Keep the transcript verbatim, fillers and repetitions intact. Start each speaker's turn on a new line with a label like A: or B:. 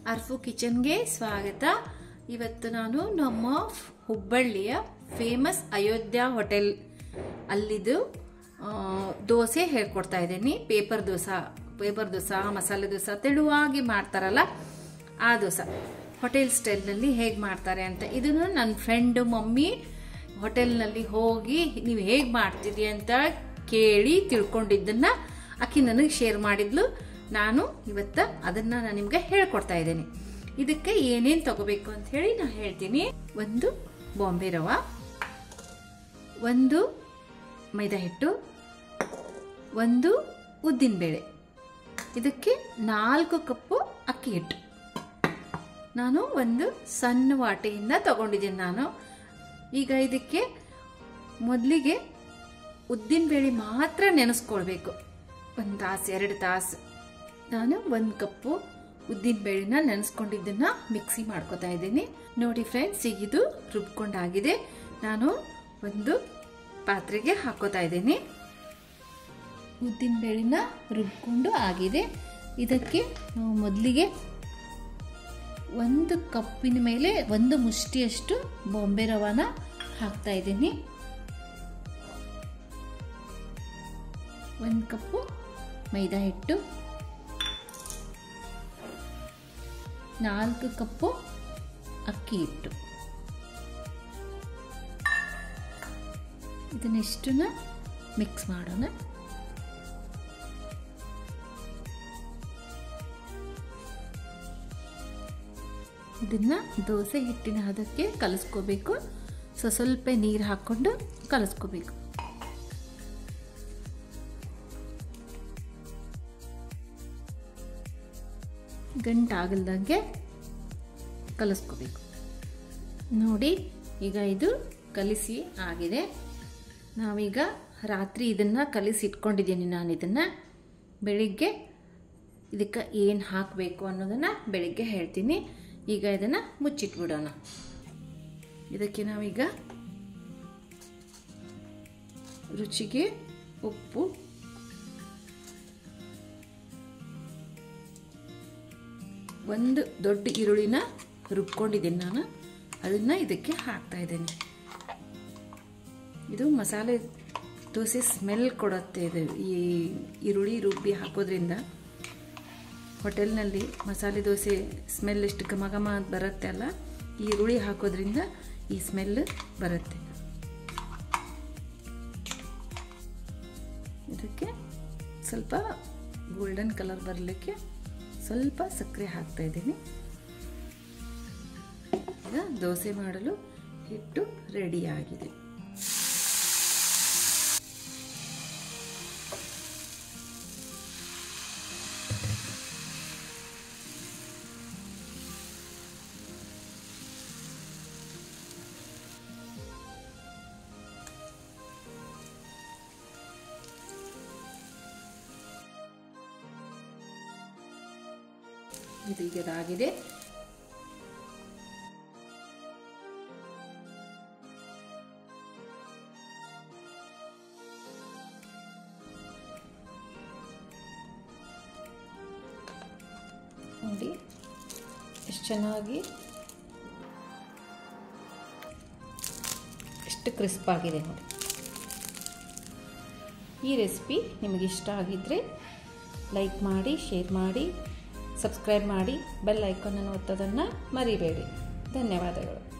A: ಅರ್ಫು ಕಿಚನ್ಗೆ ಸ್ವಾಗತ. ಇವತ್ತು ನಾನು ನಮ್ಮ ಹುಬ್ಬಳ್ಳಿಯ ಫೇಮಸ್ ಅಯೋಧ್ಯ ಹೋಟೆಲ್ ಅಲ್ಲಿದು ದೋಸೆ ಹೇಳ್ಕೊಡ್ತಾ ಇದ್ದೀನಿ. ಪೇಪರ್ ದೋಸೆ ಪೇಪರ್ ದೋಸೆ ಮಸಾಲೆ ದೋಸೆ ತೆಳುವಾಗಿ ಮಾಡ್ತಾರಲ್ಲ ಆ ದೋಸೆ ಹೋಟೆಲ್ ಸ್ಟೈಲ್ನಲ್ಲಿ ಹೇಗೆ ಮಾಡ್ತಾರೆ ಅಂತ. ಇದನ್ನು ನನ್ನ ಫ್ರೆಂಡು ಮಮ್ಮಿ ಹೋಟೆಲ್ನಲ್ಲಿ ಹೋಗಿ ನೀವು ಹೇಗೆ ಮಾಡ್ತೀರಿ ಅಂತ ಕೇಳಿ ತಿಳ್ಕೊಂಡಿದ್ದನ್ನು ಆಕಿ ನನಗೆ ಶೇರ್ ಮಾಡಿದ್ಲು. ನಾನು ಇವತ್ತು ಅದನ್ನ ನಾನು ನಿಮಗೆ ಹೇಳ್ಕೊಡ್ತಾ ಇದ್ದೀನಿ. ಇದಕ್ಕೆ ಏನೇನು ತಗೋಬೇಕು ಅಂತ ಹೇಳಿ ನಾನು ಹೇಳ್ತೀನಿ. ಒಂದು ಬಾಂಬೆ ರವೆ, ಒಂದು ಮೈದಾ ಹಿಟ್ಟು, ಒಂದು ಉದ್ದಿನಬೇಳೆ, ಇದಕ್ಕೆ ನಾಲ್ಕು ಕಪ್ಪು ಅಕ್ಕಿ ಹಿಟ್ಟು. ನಾನು ಒಂದು ಸಣ್ಣ ವಾಟೆಯಿಂದ ತಗೊಂಡಿದ್ದೀನಿ ನಾನು. ಈಗ ಇದಕ್ಕೆ ಮೊದಲಿಗೆ ಉದ್ದಿನಬೇಳೆ ಮಾತ್ರ ನೆನೆಸ್ಕೊಳ್ಬೇಕು. ಒಂದು ತಾಸು ಎರಡು ತಾಸು ನಾನು ಒಂದು ಕಪ್ಪು ಉದ್ದಿನಬೇಳೆನ ನೆನೆಸ್ಕೊಂಡಿದ್ದನ್ನ ಮಿಕ್ಸಿ ಮಾಡ್ಕೋತಾ ಇದ್ದೀನಿ. ನೋಡಿ ಫ್ರೆಂಡ್ಸ್, ಈಗ ಇದು ರುಬ್ಕೊಂಡಾಗಿದೆ. ನಾನು ಒಂದು ಪಾತ್ರೆಗೆ ಹಾಕೋತಾ ಇದ್ದೀನಿ. ಉದ್ದಿನಬೇಳೆನ ರುಬ್ಕೊಂಡು ಆಗಿದೆ. ಇದಕ್ಕೆ ನಾವು ಮೊದಲಿಗೆ ಒಂದು ಕಪ್ಪಿನ ಮೇಲೆ ಒಂದು ಮುಷ್ಟಿಯಷ್ಟು ಬಾಂಬೆ ರವಾನ ಹಾಕ್ತಾ ಇದ್ದೀನಿ. ಒಂದು ಕಪ್ಪು ಮೈದಾ ಹಿಟ್ಟು, ನಾಲ್ಕು ಕಪ್ಪು ಅಕ್ಕಿ ಹಿಟ್ಟು, ಇದನ್ನೆಷ್ಟನ್ನ ಮಿಕ್ಸ್ ಮಾಡೋಣ. ಇದನ್ನ ದೋಸೆ ಹಿಟ್ಟಿನ ಹದಕ್ಕೆ ಕಲಿಸ್ಕೋಬೇಕು. ಸೊ ಸ್ವಲ್ಪ ನೀರು ಹಾಕ್ಕೊಂಡು ಕಲಿಸ್ಕೋಬೇಕು. ಗಂಟಾಗಲ್ದಂಗೆ ಕಲಿಸ್ಕೋಬೇಕು. ನೋಡಿ ಈಗ ಇದು ಕಲಿಸಿ ಆಗಿದೆ. ನಾವೀಗ ರಾತ್ರಿ ಇದನ್ನು ಕಲಿಸಿ ಇಟ್ಕೊಂಡಿದ್ದೀನಿ. ನಾನು ಇದನ್ನು ಬೆಳಿಗ್ಗೆ ಇದಕ್ಕೆ ಏನು ಹಾಕಬೇಕು ಅನ್ನೋದನ್ನು ಬೆಳಿಗ್ಗೆ ಹೇಳ್ತೀನಿ. ಈಗ ಇದನ್ನು ಮುಚ್ಚಿಟ್ಬಿಡೋಣ. ಇದಕ್ಕೆ ನಾವೀಗ ರುಚಿಗೆ ಉಪ್ಪು, ಒಂದು ದೊಡ್ಡ ಈರುಳ್ಳಿನ ರುಬ್ಕೊಂಡಿದ್ದೀನಿ ನಾನು, ಅದನ್ನು ಇದಕ್ಕೆ ಹಾಕ್ತಾ ಇದ್ದೀನಿ. ಇದು ಮಸಾಲೆ ದೋಸೆ ಸ್ಮೆಲ್ ಕೊಡುತ್ತೆ. ಇದು ಈ ಈರುಳ್ಳಿ ರುಬ್ಬಿ ಹಾಕೋದ್ರಿಂದ ಹೋಟೆಲ್ನಲ್ಲಿ ಮಸಾಲೆ ದೋಸೆ ಸ್ಮೆಲ್ ಎಷ್ಟು ಘಮ ಘಮ ಬರುತ್ತೆ ಅಲ್ಲ, ಈರುಳ್ಳಿ ಹಾಕೋದ್ರಿಂದ ಈ ಸ್ಮೆಲ್ ಬರುತ್ತೆ. ಇದಕ್ಕೆ ಸ್ವಲ್ಪ ಗೋಲ್ಡನ್ ಕಲರ್ ಬರಲಿಕ್ಕೆ ಸ್ವಲ್ಪ ಸಕ್ಕರೆ ಹಾಕ್ತಾ ಇದ್ದೀನಿ. ಈಗ ದೋಸೆ ಮಾಡಲು ಹಿಟ್ಟು ರೆಡಿ ಆಗಿದೆ. ಇದು ಈಗ ಇದಾಗಿದೆ. ನೋಡಿ ಎಷ್ಟು ಚೆನ್ನಾಗಿ ಎಷ್ಟು ಕ್ರಿಸ್ಪ್ ಆಗಿದೆ ನೋಡಿ. ಈ ರೆಸಿಪಿ ನಿಮಗೆ ಇಷ್ಟ ಆಗಿದ್ದರೆ ಲೈಕ್ ಮಾಡಿ, ಶೇರ್ ಮಾಡಿ, ಸಬ್ಸ್ಕ್ರೈಬ್ ಮಾಡಿ, ಬೆಲ್ ಐಕಾನ್ ಅನ್ನು ಒತ್ತೋದನ್ನು ಮರಿಬೇಡಿ. ಧನ್ಯವಾದಗಳು.